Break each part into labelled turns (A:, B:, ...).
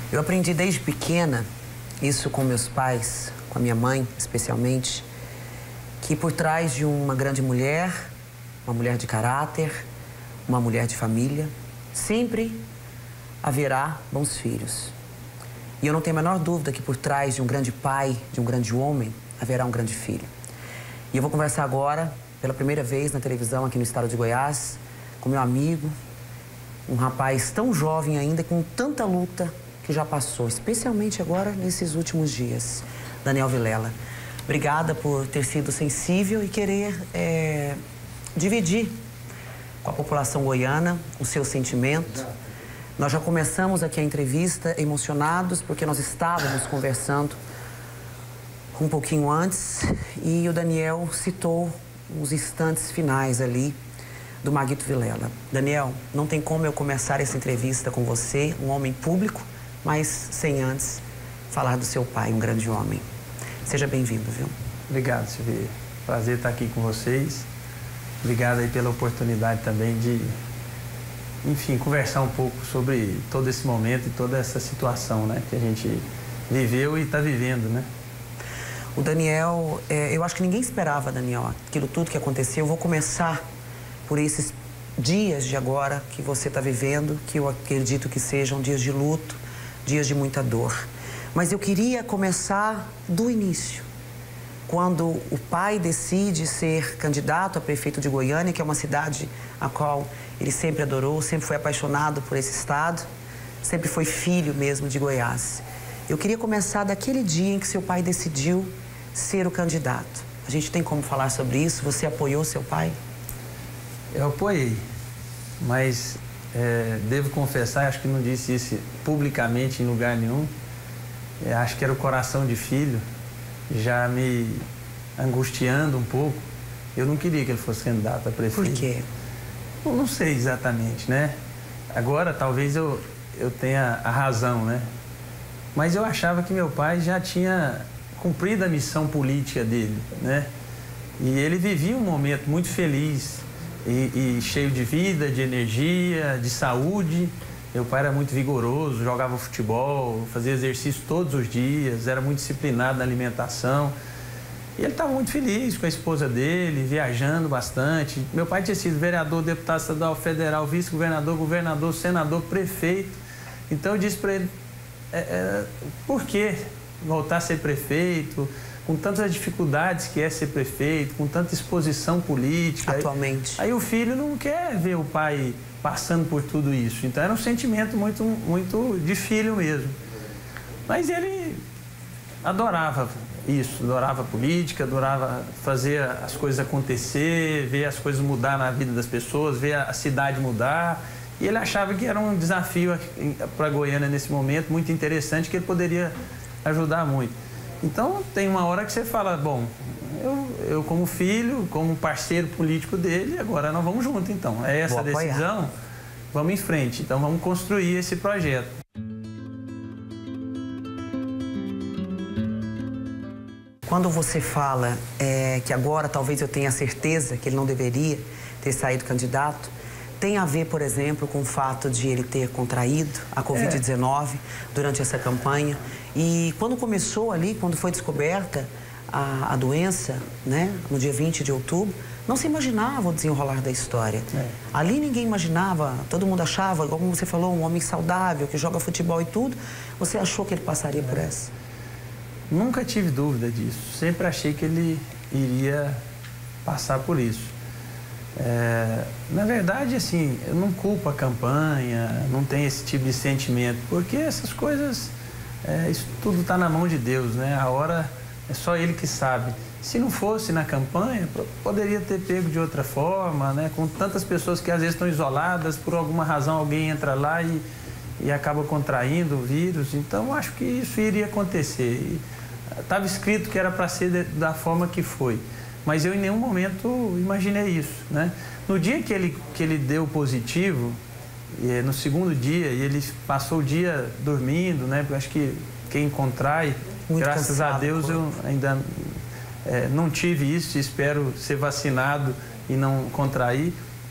A: Eu aprendi desde pequena, isso com meus pais, com a minha mãe especialmente, que por trás de uma grande mulher, uma mulher de caráter, uma mulher de família, sempre haverá bons filhos. E eu não tenho a menor dúvida que por trás de um grande pai, de um grande homem, haverá um grande filho. E eu vou conversar agora, pela primeira vez na televisão aqui no estado de Goiás, com meu amigo, um rapaz tão jovem ainda, com tanta luta que já passou, especialmente agora nesses últimos dias, Daniel Vilela. Obrigada por ter sido sensível e querer dividir com a população goiana o seu sentimento. Nós já começamos aqui a entrevista emocionados porque nós estávamos conversando um pouquinho antes e o Daniel citou os instantes finais ali do Maguito Vilela. Daniel, não tem como eu começar essa entrevista com você, um homem público, mas sem antes falar do seu pai, um grande homem. Seja bem-vindo, viu?
B: Obrigado, Silvia. Prazer estar aqui com vocês. Obrigado aí pela oportunidade também de, enfim, conversar um pouco sobre todo esse momento e toda essa situação, né, que a gente viveu e está vivendo, né?
A: O Daniel, eu acho que ninguém esperava, Daniel, aquilo tudo que aconteceu. Eu vou começar por esses dias de agora que você está vivendo, que eu acredito que sejam dias de luto, dias de muita dor. Mas eu queria começar do início, quando o pai decide ser candidato a prefeito de Goiânia, que é uma cidade a qual ele sempre adorou, sempre foi apaixonado por esse estado, sempre foi filho mesmo de Goiás. Eu queria começar daquele dia em que seu pai decidiu ser o candidato. A gente tem como falar sobre isso? Você apoiou seu pai?
B: Eu apoiei, mas devo confessar, acho que não disse isso publicamente em lugar nenhum, acho que era o coração de filho, já me angustiando um pouco. Eu não queria que ele fosse candidato a prefeito.
A: Por quê?
B: Eu não sei exatamente, né? Agora, talvez eu tenha a razão, né? Mas eu achava que meu pai já tinha cumprido a missão política dele, né? E ele vivia um momento muito feliz e cheio de vida, de energia, de saúde. Meu pai era muito vigoroso, jogava futebol, fazia exercício todos os dias, era muito disciplinado na alimentação. E ele estava muito feliz com a esposa dele, viajando bastante. Meu pai tinha sido vereador, deputado estadual, federal, vice-governador, governador, senador, prefeito. Então eu disse para ele, por que voltar a ser prefeito, com tantas dificuldades que é ser prefeito, com tanta exposição política.
A: Atualmente.
B: Aí o filho não quer ver o pai passando por tudo isso. Então era um sentimento muito, muito de filho mesmo. Mas ele adorava isso, adorava política, adorava fazer as coisas acontecer, ver as coisas mudar na vida das pessoas, ver a cidade mudar. E ele achava que era um desafio para Goiânia nesse momento, muito interessante, que ele poderia ajudar muito. Então, tem uma hora que você fala, bom, eu como filho, como parceiro político dele, agora nós vamos junto, então. É essa a decisão, vamos em frente. Então, vamos construir esse projeto.
A: Quando você fala que agora talvez eu tenha certeza que ele não deveria ter saído candidato, tem a ver, por exemplo, com o fato de ele ter contraído a Covid-19 durante essa campanha. E quando começou ali, quando foi descoberta a doença, né, no dia 20 de outubro, não se imaginava o desenrolar da história. Ali ninguém imaginava, todo mundo achava, como você falou, um homem saudável, que joga futebol e tudo. Você achou que ele passaria por essa?
B: Nunca tive dúvida disso. Sempre achei que ele iria passar por isso. Na verdade, assim, eu não culpo a campanha, não tenho esse tipo de sentimento, porque essas coisas, isso tudo está na mão de Deus, né? A hora é só Ele que sabe. Se não fosse na campanha, poderia ter pego de outra forma, né? Com tantas pessoas que às vezes estão isoladas, por alguma razão alguém entra lá e acaba contraindo o vírus. Então, acho que isso iria acontecer. Estava escrito que era para ser da forma que foi. Mas eu em nenhum momento imaginei isso, né? No dia que ele deu positivo, no segundo dia, e ele passou o dia dormindo, né? Porque eu acho que quem contrai, muito graças cansado, a Deus, eu ainda não tive isso, espero ser vacinado e não contrair.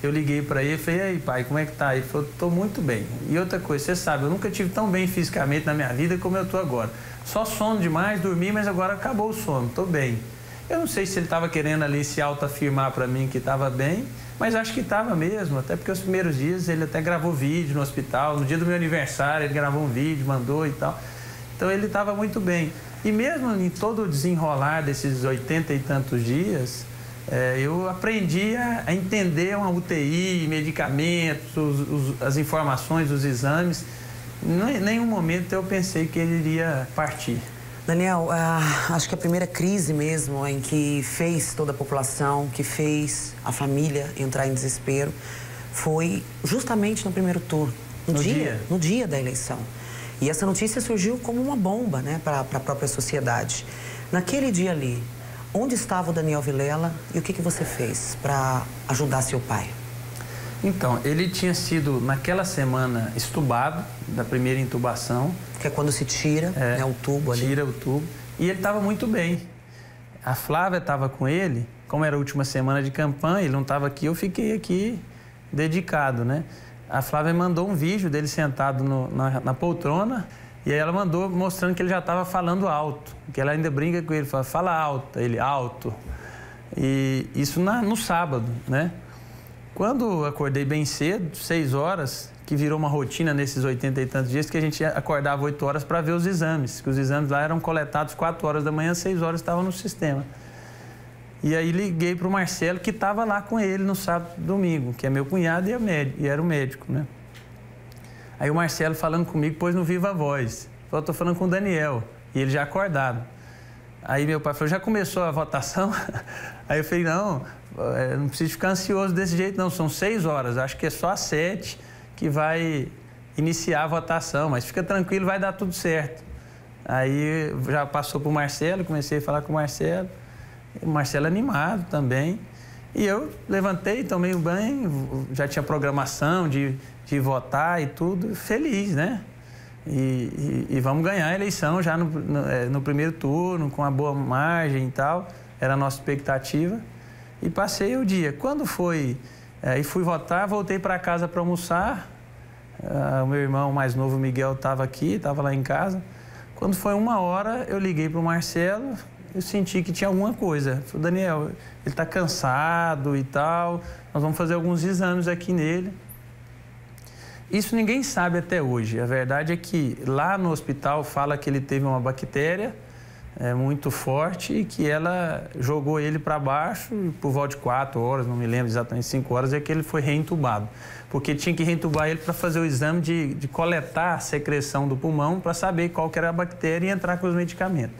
B: eu liguei para ele e falei, e aí, pai, como é que tá? Ele falou, tô muito bem. E outra coisa, você sabe, eu nunca tive tão bem fisicamente na minha vida como eu tô agora. Só sono demais, dormi, mas agora acabou o sono, tô bem. Eu não sei se ele estava querendo ali se autoafirmar para mim que estava bem, mas acho que estava mesmo, até porque os primeiros dias ele até gravou vídeo no hospital, no dia do meu aniversário ele gravou um vídeo, mandou e tal. Então ele estava muito bem. E mesmo em todo o desenrolar desses 80 e tantos dias, eu aprendi a entender uma UTI, medicamentos, as informações, os exames. Em nenhum momento eu pensei que ele iria partir.
A: Daniel, acho que a primeira crise mesmo em que fez toda a população, que fez a família entrar em desespero, foi justamente no primeiro turno, no dia da eleição. E essa notícia surgiu como uma bomba, né, para a própria sociedade. Naquele dia ali, onde estava o Daniel Vilela e o que você fez para ajudar seu pai?
B: Então, ele tinha sido, naquela semana, estubado, da primeira intubação.
A: Que é quando se tira né, o tubo ali.
B: Tira o tubo. E ele estava muito bem. A Flávia estava com ele, como era a última semana de campanha, ele não estava aqui, eu fiquei aqui dedicado, né? A Flávia mandou um vídeo dele sentado na poltrona, e aí ela mandou mostrando que ele já estava falando alto, que ela ainda brinca com ele, fala alto, ele alto. E isso no sábado, né? Quando acordei bem cedo, 6 horas, que virou uma rotina nesses 80 e tantos dias, que a gente acordava 8 horas para ver os exames, que os exames lá eram coletados 4 horas da manhã, 6 horas estavam no sistema. E aí liguei para o Marcelo, que estava lá com ele no sábado e domingo, que é meu cunhado e era o médico, né? Aí o Marcelo falando comigo, pôs no Viva Voz. Eu estou falando com o Daniel, e ele já acordado. Aí meu pai falou, já começou a votação? Aí eu falei, não precisa ficar ansioso desse jeito não, são 6 horas, acho que é só às 7 que vai iniciar a votação, mas fica tranquilo, vai dar tudo certo. Aí já passou para o Marcelo, comecei a falar com o Marcelo animado também, e eu levantei, tomei um banho, já tinha programação de votar e tudo, feliz, né? E vamos ganhar a eleição já no primeiro turno, com uma boa margem e tal, era a nossa expectativa. E passei o dia. Quando foi, e fui votar, voltei para casa para almoçar, o meu irmão mais novo, Miguel, estava aqui, estava lá em casa. Quando foi 1 hora, eu liguei para o Marcelo, eu senti que tinha alguma coisa. Falei, Daniel, ele está cansado e tal, nós vamos fazer alguns exames aqui nele. Isso ninguém sabe até hoje. A verdade é que lá no hospital fala que ele teve uma bactéria muito forte e que ela jogou ele para baixo e por volta de 4 horas, não me lembro exatamente, 5 horas, é que ele foi reentubado. Porque tinha que reentubar ele para fazer o exame de coletar a secreção do pulmão para saber qual que era a bactéria e entrar com os medicamentos.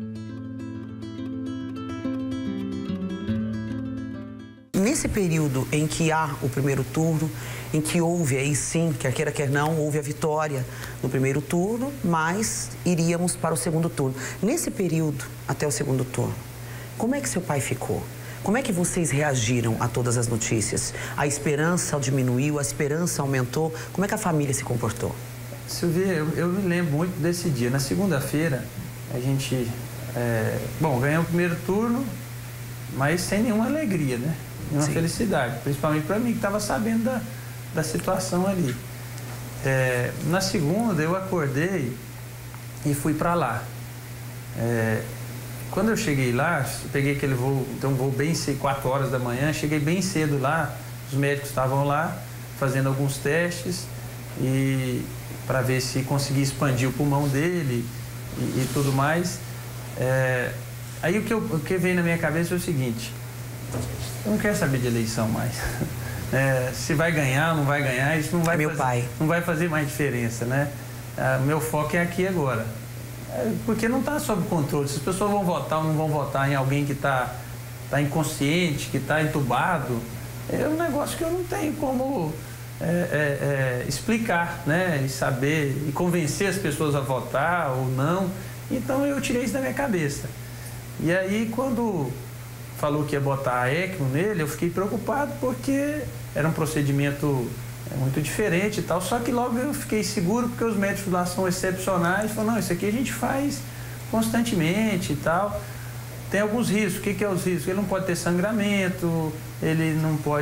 A: Nesse período em que há o primeiro turno, em que houve, aí sim, quer queira, quer não, houve a vitória no primeiro turno, mas iríamos para o segundo turno. Nesse período, até o segundo turno, como é que seu pai ficou? Como é que vocês reagiram a todas as notícias? A esperança diminuiu, a esperança aumentou? Como é que a família se comportou?
B: Silvia, eu me lembro muito desse dia. Na segunda-feira, a gente, ganhou o primeiro turno, mas sem nenhuma alegria, né? Nenhuma felicidade, principalmente para mim, que estava sabendo da situação ali. Na segunda, eu acordei e fui para lá. Quando eu cheguei lá, peguei aquele voo, então um voo bem cedo, 4 horas da manhã, cheguei bem cedo lá, os médicos estavam lá fazendo alguns testes e para ver se conseguia expandir o pulmão dele e tudo mais. Aí o que veio na minha cabeça é o seguinte: eu não quero saber de eleição mais. Se vai ganhar ou não vai ganhar, isso não vai fazer mais diferença, né? Meu foco é aqui agora. Porque não está sob controle. Se as pessoas vão votar ou não vão votar em alguém que está inconsciente, que está entubado, é um negócio que eu não tenho como explicar, né? E saber, e convencer as pessoas a votar ou não. Então eu tirei isso da minha cabeça. E aí quando falou que ia botar a ECMO nele, eu fiquei preocupado porque era um procedimento muito diferente e tal, só que logo eu fiquei seguro porque os médicos lá são excepcionais, falaram, não, isso aqui a gente faz constantemente e tal. Tem alguns riscos. O que é os riscos? Ele não pode ter sangramento, ele não pode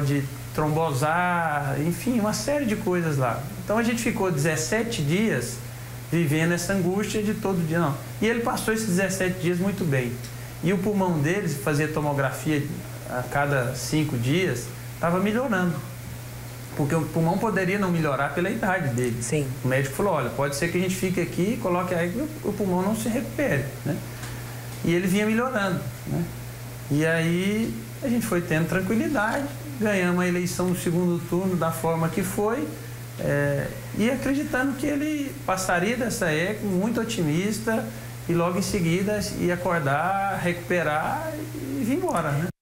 B: trombosar, enfim, uma série de coisas lá. Então a gente ficou 17 dias vivendo essa angústia de todo dia, não. E ele passou esses 17 dias muito bem. E o pulmão dele, fazia tomografia a cada 5 dias, estava melhorando. Porque o pulmão poderia não melhorar pela idade dele.
A: Sim.
B: O médico falou, olha, pode ser que a gente fique aqui e coloque aí que o pulmão não se recupere, né? E ele vinha melhorando, né? E aí a gente foi tendo tranquilidade, ganhamos a eleição no segundo turno da forma que foi, e acreditando que ele passaria dessa ECMO, muito otimista, e logo em seguida ia acordar, recuperar e vir embora, né?